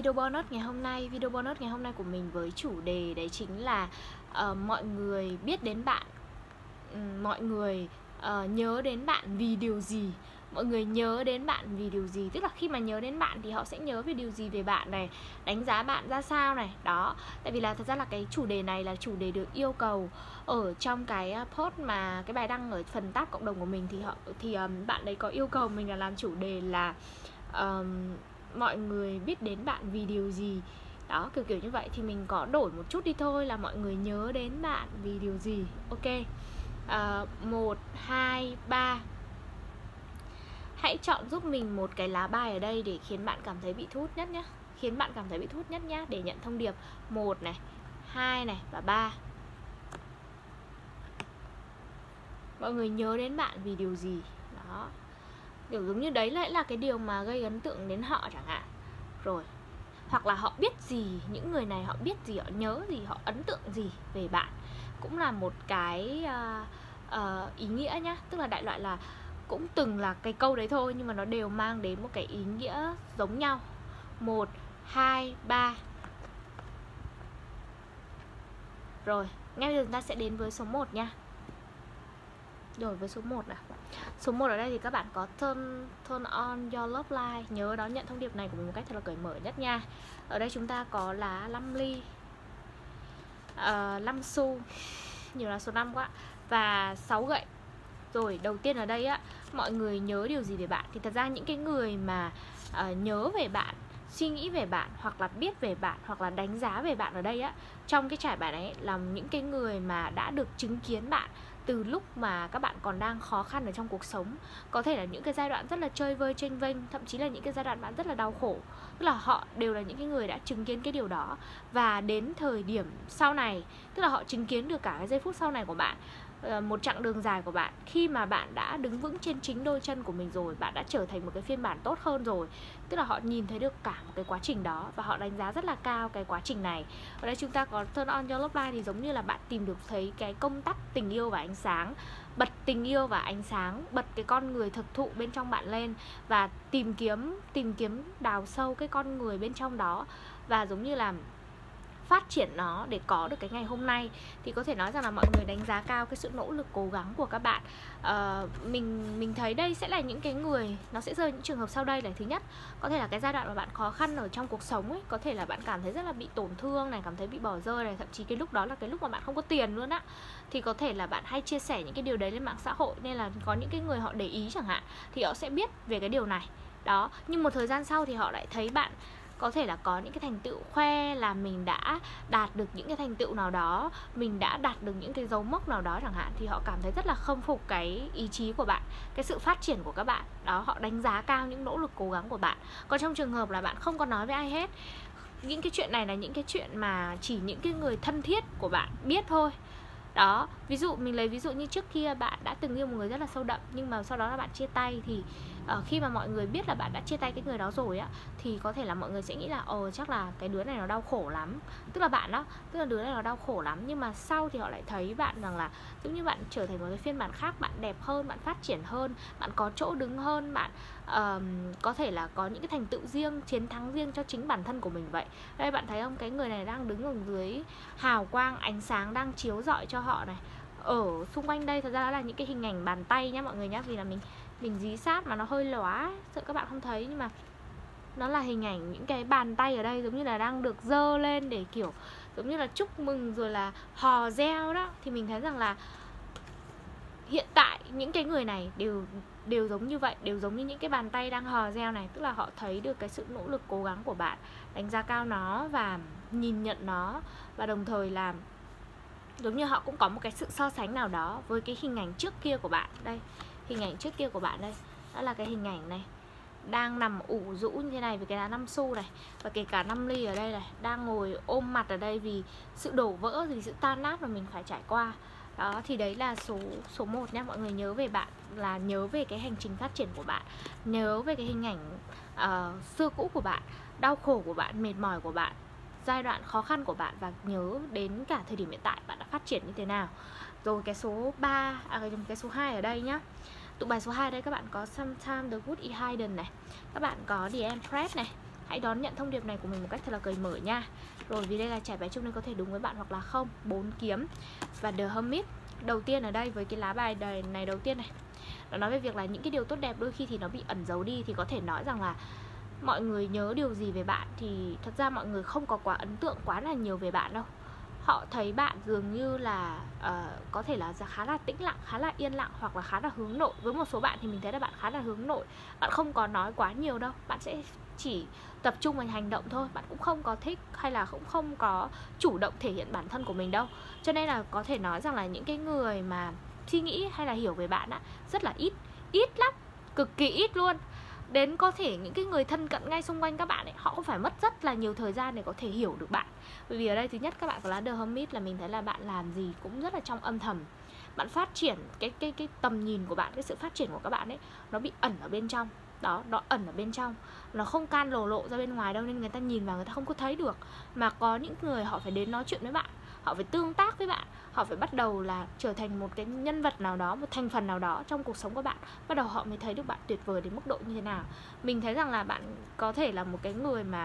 video bonus ngày hôm nay. Video bonus ngày hôm nay của mình với chủ đề đấy chính là mọi người biết đến bạn, mọi người nhớ đến bạn vì điều gì. Mọi người nhớ đến bạn vì điều gì? Tức là khi mà nhớ đến bạn thì họ sẽ nhớ về điều gì về bạn này, đánh giá bạn ra sao này. Đó, tại vì là thật ra là cái chủ đề này là chủ đề được yêu cầu ở trong cái post mà cái bài đăng ở phần tab cộng đồng của mình. Thì bạn đấy có yêu cầu mình là làm chủ đề là mọi người biết đến bạn vì điều gì. Đó, kiểu như vậy. Thì mình có đổi một chút đi thôi, là mọi người nhớ đến bạn vì điều gì. Ok, 1, 2, 3. Hãy chọn giúp mình một cái lá bài ở đây để khiến bạn cảm thấy bị thu hút nhất nhé. Khiến bạn cảm thấy bị thu hút nhất nhé. Để nhận thông điệp 1 này, 2 này và 3. Mọi người nhớ đến bạn vì điều gì. Đó, kiểu giống như đấy lại là cái điều mà gây ấn tượng đến họ chẳng hạn. Rồi, hoặc là họ biết gì, những người này họ biết gì, họ nhớ gì, họ ấn tượng gì về bạn. Cũng là một cái ý nghĩa nhá. Tức là đại loại là cũng từng là cái câu đấy thôi, nhưng mà nó đều mang đến một cái ý nghĩa giống nhau. 1, 2, 3. Rồi, ngay bây giờ chúng ta sẽ đến với số 1 nha. Rồi, với số 1 nào. Số 1 ở đây thì các bạn có turn on your love light. Nhớ đón nhận thông điệp này của mình một cách thật là cởi mở nhất nha. Ở đây chúng ta có lá 5 ly, 5 xu, nhiều là số 5 quá, và 6 gậy. Rồi, đầu tiên ở đây á, mọi người nhớ điều gì về bạn? Thì thật ra những cái người mà nhớ về bạn, suy nghĩ về bạn, hoặc là biết về bạn, hoặc là đánh giá về bạn ở đây á, trong cái trải bài này là những cái người mà đã được chứng kiến bạn từ lúc mà các bạn còn đang khó khăn ở trong cuộc sống. Có thể là những cái giai đoạn rất là chơi vơi chênh vênh, thậm chí là những cái giai đoạn bạn rất là đau khổ. Tức là họ đều là những cái người đã chứng kiến cái điều đó. Và đến thời điểm sau này, tức là họ chứng kiến được cả cái giây phút sau này của bạn, một chặng đường dài của bạn. Khi mà bạn đã đứng vững trên chính đôi chân của mình rồi, bạn đã trở thành một cái phiên bản tốt hơn rồi. Tức là họ nhìn thấy được cả một cái quá trình đó, và họ đánh giá rất là cao cái quá trình này. Ở đây chúng ta có turn on your love light, thì giống như là bạn tìm được thấy cái công tắc tình yêu và ánh sáng. Bật tình yêu và ánh sáng, bật cái con người thực thụ bên trong bạn lên, và tìm kiếm đào sâu cái con người bên trong đó, và giống như là phát triển nó để có được cái ngày hôm nay. Thì có thể nói rằng là mọi người đánh giá cao cái sự nỗ lực cố gắng của các bạn. Mình thấy đây sẽ là những cái người, nó sẽ rơi những trường hợp sau đây. Là thứ nhất, có thể là cái giai đoạn mà bạn khó khăn ở trong cuộc sống ấy, có thể là bạn cảm thấy rất là bị tổn thương này, cảm thấy bị bỏ rơi này, thậm chí cái lúc đó là cái lúc mà bạn không có tiền luôn á. Thì có thể là bạn hay chia sẻ những cái điều đấy lên mạng xã hội, nên là có những cái người họ để ý chẳng hạn, thì họ sẽ biết về cái điều này. Đó, nhưng một thời gian sau thì họ lại thấy bạn có thể là có những cái thành tựu, khoe là mình đã đạt được những cái thành tựu nào đó, mình đã đạt được những cái dấu mốc nào đó chẳng hạn. Thì họ cảm thấy rất là khâm phục cái ý chí của bạn, cái sự phát triển của các bạn. Đó, họ đánh giá cao những nỗ lực cố gắng của bạn. Còn trong trường hợp là bạn không có nói với ai hết, những cái chuyện này là những cái chuyện mà chỉ những cái người thân thiết của bạn biết thôi. Đó, ví dụ mình lấy ví dụ như trước kia bạn đã từng yêu một người rất là sâu đậm, nhưng mà sau đó là bạn chia tay. Thì khi mà mọi người biết là bạn đã chia tay cái người đó rồi á, thì có thể là mọi người sẽ nghĩ là chắc là cái đứa này nó đau khổ lắm. Tức là bạn đó, tức là đứa này nó đau khổ lắm. Nhưng mà sau thì họ lại thấy bạn rằng là giống như bạn trở thành một cái phiên bản khác, bạn đẹp hơn, bạn phát triển hơn, bạn có chỗ đứng hơn, bạn có thể là có những cái thành tựu riêng, chiến thắng riêng cho chính bản thân của mình vậy. Đây, bạn thấy không, cái người này đang đứng ở dưới hào quang, ánh sáng đang chiếu rọi cho họ này. Ở xung quanh đây thật ra là những cái hình ảnh bàn tay nhá mọi người nhá. Vì là mình dí sát mà nó hơi lóa, sợ các bạn không thấy, nhưng mà nó là hình ảnh những cái bàn tay ở đây giống như là đang được dơ lên để kiểu giống như là chúc mừng rồi là hò reo đó. Thì mình thấy rằng là hiện tại những cái người này đều giống như vậy, đều giống như những cái bàn tay đang hò reo này. Tức là họ thấy được cái sự nỗ lực cố gắng của bạn, đánh giá cao nó và nhìn nhận nó, và đồng thời là giống như họ cũng có một cái sự so sánh nào đó với cái hình ảnh trước kia của bạn. Đây, hình ảnh trước kia của bạn đây, đó là cái hình ảnh này, đang nằm ủ rũ như thế này với cái lá 5 xu này, và kể cả 5 ly ở đây này, đang ngồi ôm mặt ở đây vì sự đổ vỡ, vì sự tan nát mà mình phải trải qua. Đó, thì đấy là số 1 nhé. Mọi người nhớ về bạn là nhớ về cái hành trình phát triển của bạn, nhớ về cái hình ảnh xưa cũ của bạn, đau khổ của bạn, mệt mỏi của bạn, giai đoạn khó khăn của bạn, và nhớ đến cả thời điểm hiện tại bạn đã phát triển như thế nào. Rồi cái số 3, cái số 2 ở đây nhá. Tụ bài số 2 đây các bạn có Sometimes the Good is Hidden này, các bạn có The Empress này, Hãy đón nhận thông điệp này của mình một cách thật là cởi mở nha. Rồi, vì đây là trải bài chung nên có thể đúng với bạn hoặc là không. 4 kiếm và The Hermit. Đầu tiên ở đây với cái lá bài này đầu tiên này, nó nói về việc là những cái điều tốt đẹp đôi khi thì nó bị ẩn giấu đi. Thì có thể nói rằng là mọi người nhớ điều gì về bạn thì thật ra mọi người không có quá ấn tượng quá là nhiều về bạn đâu. Họ thấy bạn dường như là có thể là khá là tĩnh lặng, khá là yên lặng, hoặc là khá là hướng nội. Với một số bạn thì mình thấy là bạn khá là hướng nội. Bạn không có nói quá nhiều đâu. Bạn sẽ chỉ tập trung vào hành động thôi. Bạn cũng không có thích hay là cũng không có chủ động thể hiện bản thân của mình đâu. Cho nên là có thể nói rằng là những cái người mà suy nghĩ hay là hiểu về bạn á, rất là ít. Ít lắm, cực kỳ ít luôn. Đến có thể những cái người thân cận ngay xung quanh các bạn ấy, họ cũng phải mất rất là nhiều thời gian để có thể hiểu được bạn. Bởi vì ở đây thứ nhất các bạn có lá The Hermit là mình thấy là bạn làm gì cũng rất là trong âm thầm. Bạn phát triển cái tầm nhìn của bạn, cái sự phát triển của các bạn ấy, nó bị ẩn ở bên trong. Đó, nó ẩn ở bên trong. Nó không can lộ ra bên ngoài đâu, nên người ta nhìn vào người ta không có thấy được. Mà có những người họ phải đến nói chuyện với bạn, họ phải tương tác với bạn, họ phải bắt đầu là trở thành một cái nhân vật nào đó, một thành phần nào đó trong cuộc sống của bạn. Bắt đầu họ mới thấy được bạn tuyệt vời đến mức độ như thế nào. Mình thấy rằng là bạn có thể là một cái người mà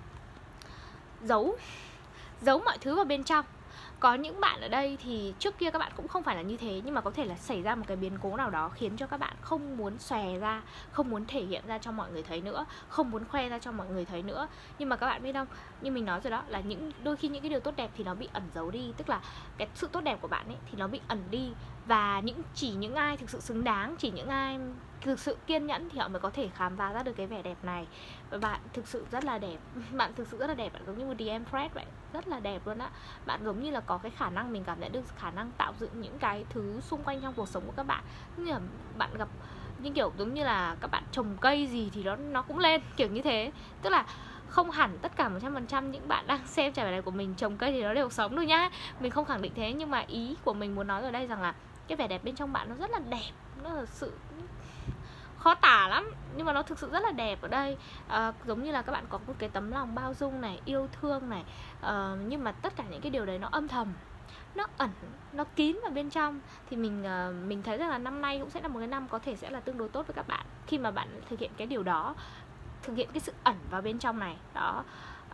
giấu mọi thứ vào bên trong. Có những bạn ở đây thì trước kia các bạn cũng không phải là như thế, nhưng mà có thể là xảy ra một cái biến cố nào đó khiến cho các bạn không muốn xòe ra, không muốn thể hiện ra cho mọi người thấy nữa, không muốn khoe ra cho mọi người thấy nữa. Nhưng mà các bạn biết không, như mình nói rồi đó, là đôi khi những cái điều tốt đẹp thì nó bị ẩn giấu đi. Tức là cái sự tốt đẹp của bạn ấy thì nó bị ẩn đi. Và chỉ những ai thực sự xứng đáng, chỉ những ai thực sự kiên nhẫn thì họ mới có thể khám phá ra được cái vẻ đẹp này. Và bạn thực sự rất là đẹp. Bạn thực sự rất là đẹp, bạn giống như một The Empress vậy. Rất là đẹp luôn á. Bạn giống như là có cái khả năng, mình cảm nhận được khả năng tạo dựng những cái thứ xung quanh trong cuộc sống của các bạn. Như là bạn gặp, như kiểu giống như là các bạn trồng cây gì thì nó cũng lên, kiểu như thế. Tức là không hẳn tất cả 100% những bạn đang xem trải bài này của mình trồng cây thì nó đều sống đâu nhá. Mình không khẳng định thế, nhưng mà ý của mình muốn nói ở đây rằng là cái vẻ đẹp bên trong bạn nó rất là đẹp. Nó là sự khó tả lắm, nhưng mà nó thực sự rất là đẹp ở đây. Giống như là các bạn có một cái tấm lòng bao dung này, yêu thương này, nhưng mà tất cả những cái điều đấy nó âm thầm, nó ẩn, nó kín vào bên trong. Thì mình thấy rằng là năm nay cũng sẽ là một cái năm có thể sẽ là tương đối tốt với các bạn, khi mà bạn thực hiện cái điều đó, thực hiện cái sự ẩn vào bên trong này đó.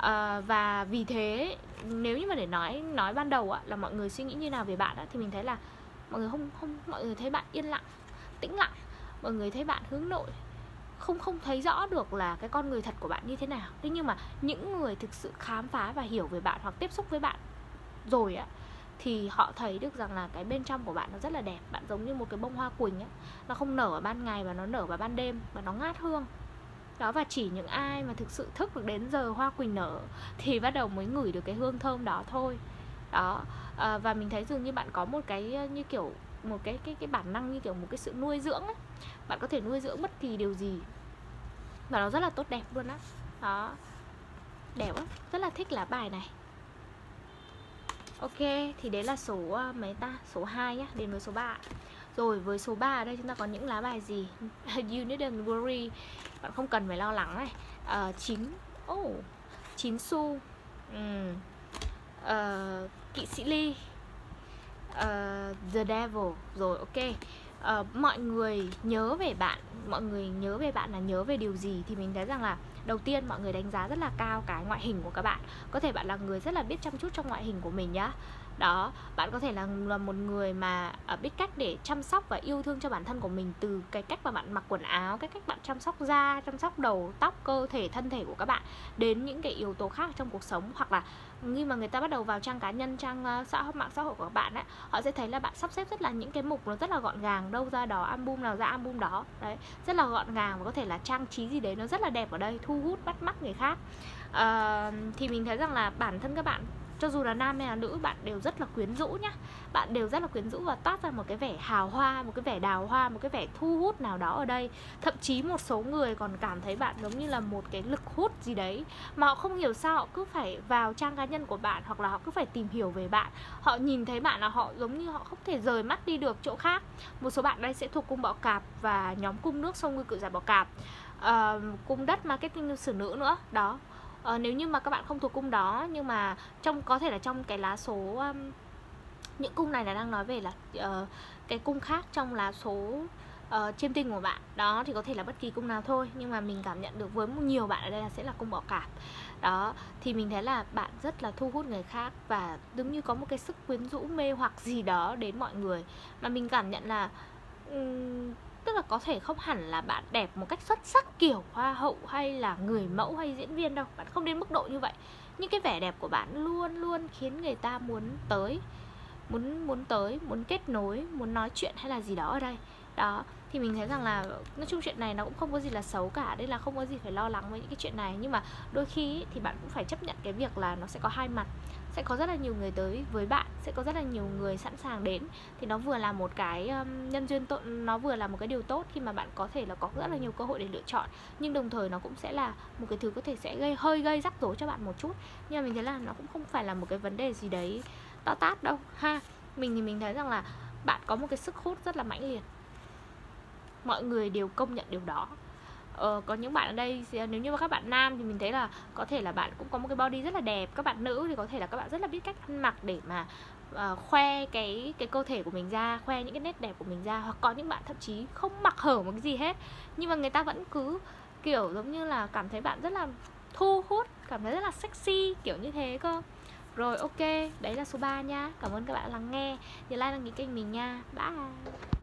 Và vì thế nếu như mà để nói ban đầu là mọi người suy nghĩ như nào về bạn thì mình thấy là mọi người thấy bạn yên lặng, tĩnh lặng. Mọi người thấy bạn hướng nội, không thấy rõ được là cái con người thật của bạn như thế nào. Thế nhưng mà những người thực sự khám phá và hiểu về bạn hoặc tiếp xúc với bạn rồi á, thì họ thấy được rằng là cái bên trong của bạn nó rất là đẹp. Bạn giống như một cái bông hoa quỳnh á, nó không nở vào ban ngày và nó nở vào ban đêm, và nó ngát hương đó. Và chỉ những ai mà thực sự thức được đến giờ hoa quỳnh nở thì bắt đầu mới ngửi được cái hương thơm đó thôi đó. Và mình thấy dường như bạn có một cái như kiểu một cái bản năng, như kiểu một cái sự nuôi dưỡng ấy. Bạn có thể nuôi dưỡng bất kỳ điều gì và nó rất là tốt đẹp luôn á. Đó, đẹp á, rất là thích lá bài này. Ok, thì đấy là số mấy ta? Số 2 nhá, đến với số 3. Rồi với số 3 ở đây chúng ta có những lá bài gì? You needn't worry, bạn không cần phải lo lắng này. 9 xu, kỵ sĩ ly, The Devil. Rồi ok. Mọi người nhớ về bạn, là nhớ về điều gì? Thì mình thấy rằng là đầu tiên mọi người đánh giá rất là cao cái ngoại hình của các bạn. Có thể bạn là người rất là biết chăm chút trong ngoại hình của mình nhá. Đó, bạn có thể là một người mà biết cách để chăm sóc và yêu thương cho bản thân của mình, từ cái cách mà bạn mặc quần áo, cái cách bạn chăm sóc da, chăm sóc đầu, tóc, cơ thể, thân thể của các bạn, đến những cái yếu tố khác trong cuộc sống. Hoặc là khi mà người ta bắt đầu vào trang cá nhân, trang mạng xã hội của các bạn ấy, họ sẽ thấy là bạn sắp xếp rất là những cái mục nó rất là gọn gàng, đâu ra đó, album nào ra album đó. Đấy, rất là gọn gàng, và có thể là trang trí gì đấy nó rất là đẹp ở đây, thu hút bắt mắt người khác. Thì mình thấy rằng là bản thân các bạn, cho dù là nam hay là nữ, bạn đều rất là quyến rũ nhá. Bạn đều rất là quyến rũ và toát ra một cái vẻ hào hoa, một cái vẻ đào hoa, một cái vẻ thu hút nào đó ở đây. Thậm chí một số người còn cảm thấy bạn giống như là một cái lực hút gì đấy, mà họ không hiểu sao họ cứ phải vào trang cá nhân của bạn, hoặc là họ cứ phải tìm hiểu về bạn. Họ nhìn thấy bạn là họ giống như họ không thể rời mắt đi được chỗ khác. Một số bạn đây sẽ thuộc cung Bọ Cạp và nhóm cung nước Sông Ngư Cự Giải Bọ Cạp, cung đất Marketing Sử Nữ nữa đó. Nếu như mà các bạn không thuộc cung đó, nhưng mà có thể là trong cái lá số, những cung này là đang nói về là cái cung khác trong lá số chiêm tinh của bạn. Đó, thì có thể là bất kỳ cung nào thôi, nhưng mà mình cảm nhận được với nhiều bạn ở đây là sẽ là cung Bọ Cạp. Đó, thì mình thấy là bạn rất là thu hút người khác và giống như có một cái sức quyến rũ mê hoặc gì đó đến mọi người. Mà mình cảm nhận là tức là có thể không hẳn là bạn đẹp một cách xuất sắc kiểu hoa hậu hay là người mẫu hay diễn viên đâu, bạn không đến mức độ như vậy. Nhưng cái vẻ đẹp của bạn luôn luôn khiến người ta muốn tới, muốn kết nối, muốn nói chuyện hay là gì đó ở đây. Đó, thì mình thấy rằng là nói chung chuyện này nó cũng không có gì là xấu cả, nên là không có gì phải lo lắng với những cái chuyện này. Nhưng mà đôi khi thì bạn cũng phải chấp nhận cái việc là nó sẽ có hai mặt. Sẽ có rất là nhiều người tới với bạn, sẽ có rất là nhiều người sẵn sàng đến. Thì nó vừa là một cái nhân duyên tốt, nó vừa là một cái điều tốt khi mà bạn có thể là có rất là nhiều cơ hội để lựa chọn. Nhưng đồng thời nó cũng sẽ là một cái thứ có thể sẽ hơi gây rắc rối cho bạn một chút. Nhưng mà mình thấy là nó cũng không phải là một cái vấn đề gì đấy to tát đâu ha. Mình thì mình thấy rằng là bạn có một cái sức hút rất là mãnh liệt, mọi người đều công nhận điều đó. Có những bạn ở đây, nếu như các bạn nam thì mình thấy là có thể là bạn cũng có một cái body rất là đẹp. Các bạn nữ thì có thể là các bạn rất là biết cách ăn mặc để mà khoe cái cơ thể của mình ra, khoe những cái nét đẹp của mình ra. Hoặc có những bạn thậm chí không mặc hở một cái gì hết, nhưng mà người ta vẫn cứ kiểu giống như là cảm thấy bạn rất là thu hút, cảm thấy rất là sexy, kiểu như thế cơ. Rồi, ok, đấy là số 3 nha. Cảm ơn các bạn đã lắng nghe. Nhớ like, đăng ký kênh mình nha. Bye.